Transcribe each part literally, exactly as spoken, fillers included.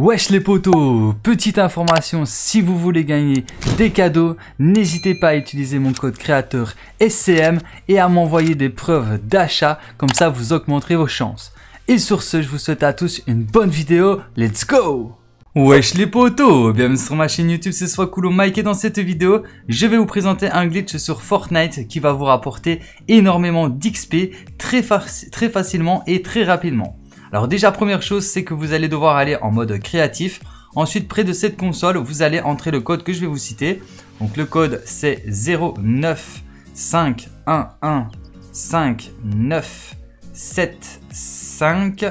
Wesh les potos, petite information, si vous voulez gagner des cadeaux, n'hésitez pas à utiliser mon code créateur S C M et à m'envoyer des preuves d'achat, comme ça vous augmenterez vos chances. Et sur ce, je vous souhaite à tous une bonne vidéo, let's go! Wesh les potos, bienvenue sur ma chaîne YouTube, c'est Swakulo Mike et dans cette vidéo, je vais vous présenter un glitch sur Fortnite qui va vous rapporter énormément d'X P très, faci très facilement et très rapidement. Alors déjà, première chose, c'est que vous allez devoir aller en mode créatif. Ensuite, près de cette console, vous allez entrer le code que je vais vous citer. Donc le code c'est zéro neuf cinq un un cinq neuf sept cinq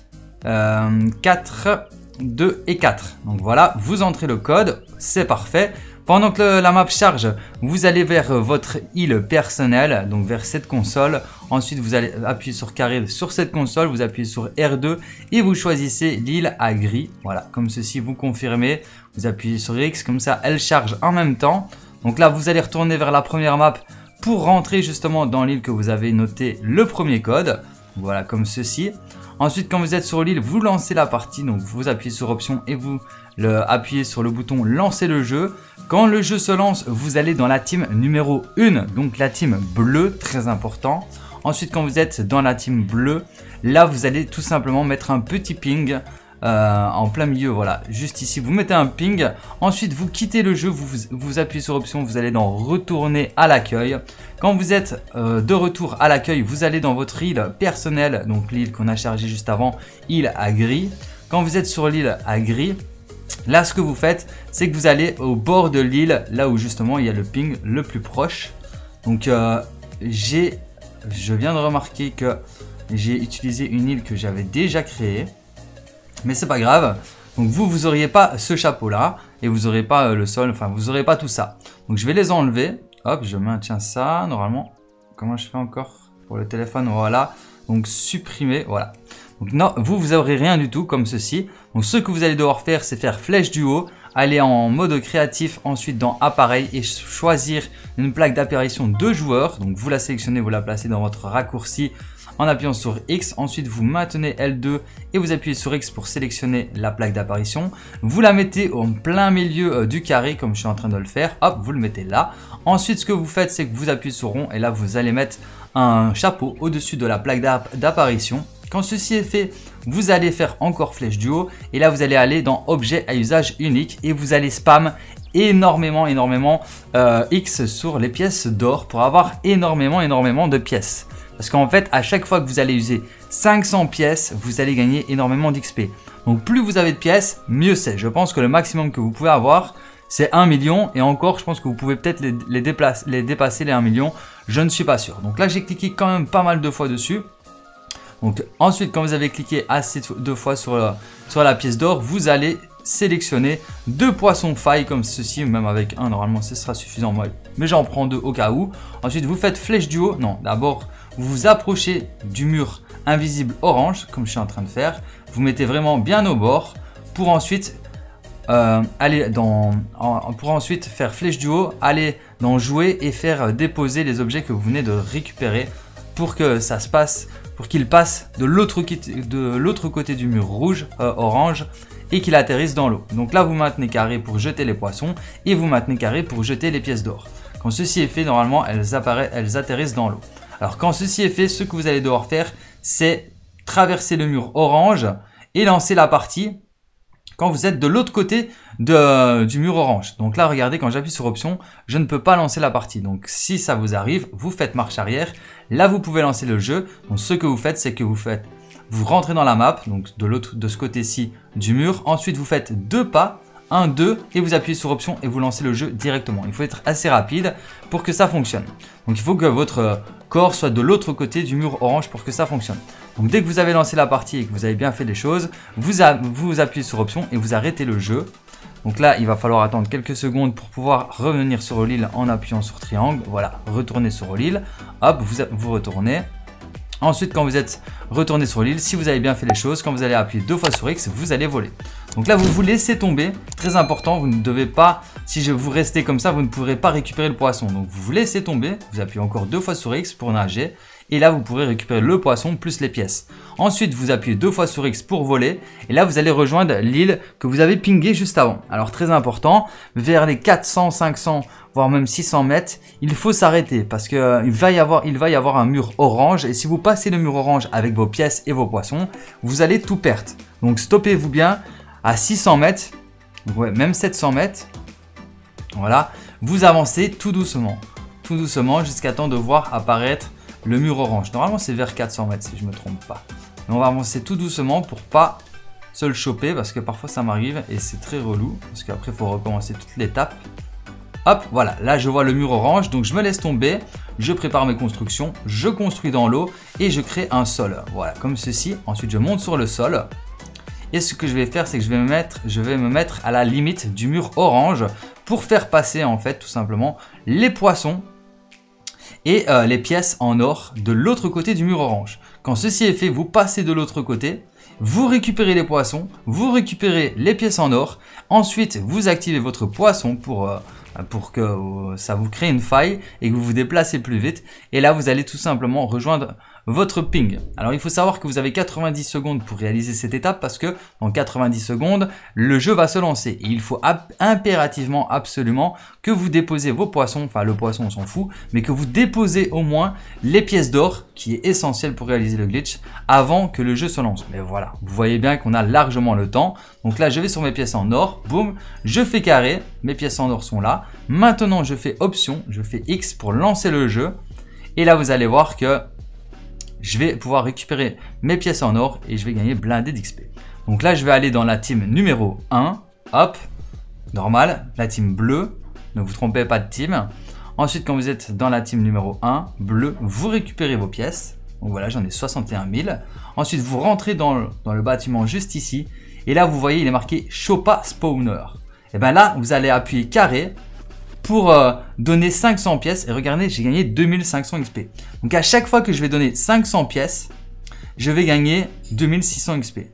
quatre deux et quatre. Donc voilà, vous entrez le code, c'est parfait. Pendant que le, la map charge, vous allez vers votre île personnelle, donc vers cette console. Ensuite, vous allez appuyer sur carré sur cette console, vous appuyez sur R deux et vous choisissez l'île à gris. Voilà, comme ceci, vous confirmez. Vous appuyez sur X, comme ça, elle charge en même temps. Donc là, vous allez retourner vers la première map pour rentrer justement dans l'île que vous avez noté le premier code. Voilà, comme ceci. Ensuite, quand vous êtes sur l'île, vous lancez la partie. Donc, vous appuyez sur Option et vous le, appuyez sur le bouton Lancer le jeu. Quand le jeu se lance, vous allez dans la team numéro un, donc la team bleue, très important. Ensuite, quand vous êtes dans la team bleue, là, vous allez tout simplement mettre un petit ping euh, en plein milieu. Voilà, juste ici, vous mettez un ping. Ensuite, vous quittez le jeu, vous, vous, vous appuyez sur Option, vous allez dans Retourner à l'accueil. Quand vous êtes euh, de retour à l'accueil, vous allez dans votre île personnelle, donc l'île qu'on a chargée juste avant, île à gris. Quand vous êtes sur l'île à gris, là, ce que vous faites, c'est que vous allez au bord de l'île, là où justement il y a le ping le plus proche. Donc, euh, j'ai, je viens de remarquer que j'ai utilisé une île que j'avais déjà créée, mais c'est pas grave. Donc, vous, vous n'auriez pas ce chapeau-là et vous n'aurez pas euh, le sol, enfin, vous n'aurez pas tout ça. Donc, je vais les enlever. Hop, je maintiens ça. Normalement, comment je fais encore pour le téléphone? Voilà. Donc, supprimer. Voilà. Donc non, vous, vous n'aurez rien du tout comme ceci. Donc ce que vous allez devoir faire, c'est faire flèche du haut, aller en mode créatif, ensuite dans appareil et choisir une plaque d'apparition de joueurs. Donc vous la sélectionnez, vous la placez dans votre raccourci en appuyant sur X. Ensuite, vous maintenez L deux et vous appuyez sur X pour sélectionner la plaque d'apparition. Vous la mettez en plein milieu du carré comme je suis en train de le faire. Hop, vous le mettez là. Ensuite, ce que vous faites, c'est que vous appuyez sur rond et là, vous allez mettre un chapeau au-dessus de la plaque d'apparition. Quand ceci est fait, vous allez faire encore flèche du haut et là vous allez aller dans objet à usage unique et vous allez spam énormément énormément euh, X sur les pièces d'or pour avoir énormément énormément de pièces. Parce qu'en fait à chaque fois que vous allez user cinq cents pièces, vous allez gagner énormément d'X P. Donc plus vous avez de pièces, mieux c'est. Je pense que le maximum que vous pouvez avoir c'est un million et encore je pense que vous pouvez peut-être les, les, déplacer, les dépasser les un million. Je ne suis pas sûr. Donc là j'ai cliqué quand même pas mal de fois dessus. Donc ensuite, quand vous avez cliqué assez deux fois sur la, sur la pièce d'or, vous allez sélectionner deux poissons failles comme ceci, même avec un, normalement ce sera suffisant, moi, mais j'en prends deux au cas où. Ensuite, vous faites flèche du haut. Non, d'abord, vous vous approchez du mur invisible orange, comme je suis en train de faire. Vous mettez vraiment bien au bord pour ensuite euh, aller dans, en, pour ensuite faire flèche du haut, aller dans jouer et faire déposer les objets que vous venez de récupérer pour que ça se passe. Pour qu'il passe de l'autre côté du mur rouge, euh, orange, et qu'il atterrisse dans l'eau. Donc là, vous maintenez carré pour jeter les poissons et vous maintenez carré pour jeter les pièces d'or. Quand ceci est fait, normalement, elles, elles atterrissent dans l'eau. Alors quand ceci est fait, ce que vous allez devoir faire, c'est traverser le mur orange et lancer la partie quand vous êtes de l'autre côté de, du mur orange. Donc là, regardez, quand j'appuie sur option, je ne peux pas lancer la partie. Donc si ça vous arrive, vous faites marche arrière. Là, vous pouvez lancer le jeu. Donc ce que vous faites, c'est que vous faites, vous rentrez dans la map, donc de l'autre, de ce côté-ci du mur. Ensuite, vous faites deux pas, un, deux, et vous appuyez sur option et vous lancez le jeu directement. Il faut être assez rapide pour que ça fonctionne. Donc il faut que votre corps soit de l'autre côté du mur orange pour que ça fonctionne. Donc dès que vous avez lancé la partie et que vous avez bien fait les choses, vous, vous appuyez sur option et vous arrêtez le jeu. Donc là, il va falloir attendre quelques secondes pour pouvoir revenir sur l'île en appuyant sur triangle. Voilà, retournez sur l'île. Hop, vous, vous retournez. Ensuite, quand vous êtes retourné sur l'île, si vous avez bien fait les choses, quand vous allez appuyer deux fois sur X, vous allez voler. Donc là, vous vous laissez tomber. Très important, vous ne devez pas, si je vous restez comme ça, vous ne pourrez pas récupérer le poisson. Donc vous vous laissez tomber, vous appuyez encore deux fois sur X pour nager Et là, vous pourrez récupérer le poisson plus les pièces. Ensuite, vous appuyez deux fois sur X pour voler. Et là, vous allez rejoindre l'île que vous avez pingée juste avant. Alors, très important, vers les quatre cents, cinq cents, voire même six cents mètres, il faut s'arrêter parce qu'il euh, va y avoir, il va y avoir un mur orange. Et si vous passez le mur orange avec vos pièces et vos poissons, vous allez tout perdre. Donc, stoppez-vous bien à six cents mètres, ouais, même sept cents mètres. Voilà, vous avancez tout doucement. Tout doucement jusqu'à temps de voir apparaître le mur orange. Normalement, c'est vers quatre cents mètres si je ne me trompe pas. Mais on va avancer tout doucement pour pas se le choper parce que parfois ça m'arrive et c'est très relou parce qu'après il faut recommencer toute l'étape. Hop, voilà, là je vois le mur orange, donc je me laisse tomber, je prépare mes constructions, je construis dans l'eau et je crée un sol. Voilà, comme ceci. Ensuite, je monte sur le sol. Et ce que je vais faire, c'est que je vais me mettre, je vais me mettre à la limite du mur orange pour faire passer en fait tout simplement les poissons et euh, les pièces en or de l'autre côté du mur orange. Quand ceci est fait, vous passez de l'autre côté, vous récupérez les poissons, vous récupérez les pièces en or. Ensuite, vous activez votre poisson pour, euh, pour que euh, ça vous crée une faille et que vous vous déplacez plus vite. Et là, vous allez tout simplement rejoindre votre ping. Alors, il faut savoir que vous avez quatre-vingt-dix secondes pour réaliser cette étape parce que en quatre-vingt-dix secondes, le jeu va se lancer. Et il faut impérativement, absolument, que vous déposez vos poissons, enfin le poisson on s'en fout, mais que vous déposez au moins les pièces d'or, qui est essentiel pour réaliser le glitch, avant que le jeu se lance. Mais voilà, vous voyez bien qu'on a largement le temps. Donc là, je vais sur mes pièces en or, boum, je fais carré, mes pièces en or sont là. Maintenant, je fais option, je fais X pour lancer le jeu. Et là, vous allez voir que je vais pouvoir récupérer mes pièces en or et je vais gagner blindé d'X P. Donc là, je vais aller dans la team numéro un. Hop, normal, la team bleue. Ne vous trompez pas de team. Ensuite, quand vous êtes dans la team numéro un, bleu, vous récupérez vos pièces. Donc voilà, j'en ai soixante et un mille. Ensuite, vous rentrez dans le, dans le bâtiment juste ici. Et là, vous voyez, il est marqué Chopa Spawner. Et bien là, vous allez appuyer carré pour euh, donner cinq cents pièces. Et regardez, j'ai gagné deux mille cinq cents X P. Donc à chaque fois que je vais donner cinq cents pièces, je vais gagner deux mille six cents X P.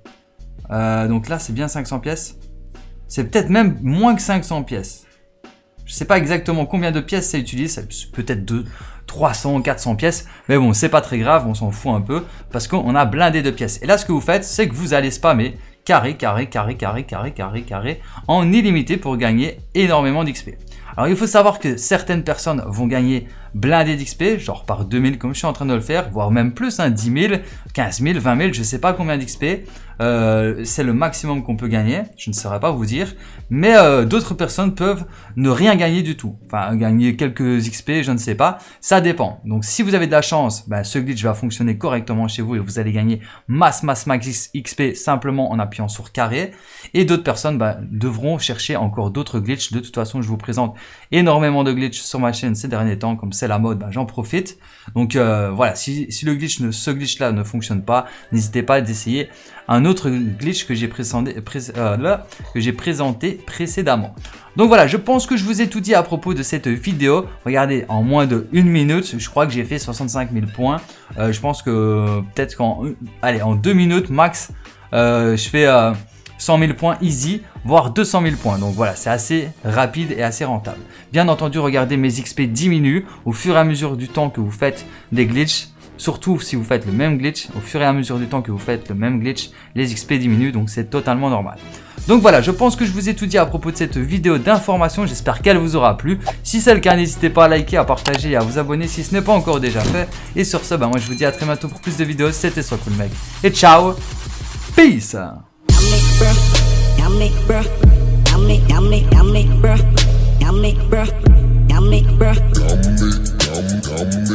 Euh, donc là, c'est bien cinq cents pièces. C'est peut-être même moins que cinq cents pièces. Je ne sais pas exactement combien de pièces ça utilise. Peut-être de trois cents, quatre cents pièces. Mais bon, c'est pas très grave, on s'en fout un peu. Parce qu'on a blindé de pièces. Et là, ce que vous faites, c'est que vous allez spammer carré, carré, carré, carré, carré, carré, carré en illimité pour gagner énormément d'X P. Alors, il faut savoir que certaines personnes vont gagner blindé d'X P, genre par deux mille comme je suis en train de le faire, voire même plus, hein, dix mille, quinze mille, vingt mille, je ne sais pas combien d'X P. Euh, c'est le maximum qu'on peut gagner, je ne saurais pas vous dire. Mais euh, d'autres personnes peuvent ne rien gagner du tout. Enfin, gagner quelques X P, je ne sais pas. Ça dépend. Donc, si vous avez de la chance, ben, ce glitch va fonctionner correctement chez vous et vous allez gagner masse, masse, max X P simplement en appuyant sur carré. Et d'autres personnes ben, devront chercher encore d'autres glitches. De toute façon, je vous présente énormément de glitches sur ma chaîne ces derniers temps. Comme c'est la mode, ben, j'en profite. Donc, euh, voilà, si, si le glitch ne, ce glitch-là ne fonctionne pas, n'hésitez pas d'essayer un autre glitch que j'ai présenté, pré euh, là, que j'ai présenté précédemment. Donc voilà, je pense que je vous ai tout dit à propos de cette vidéo. Regardez, en moins de une minute, je crois que j'ai fait soixante-cinq mille points. Euh, je pense que peut-être qu'en allez, en deux minutes max, euh, je fais euh, cent mille points easy, voire deux cent mille points. Donc voilà, c'est assez rapide et assez rentable. Bien entendu, regardez, mes X P diminuent au fur et à mesure du temps que vous faites des glitches. Surtout si vous faites le même glitch, au fur et à mesure du temps que vous faites le même glitch, les X P diminuent, donc c'est totalement normal. Donc voilà, je pense que je vous ai tout dit à propos de cette vidéo d'information, j'espère qu'elle vous aura plu. Si c'est le cas, n'hésitez pas à liker, à partager et à vous abonner si ce n'est pas encore déjà fait. Et sur ce, bah moi je vous dis à très bientôt pour plus de vidéos, c'était SoCoolMec. Et ciao, peace. Yummy,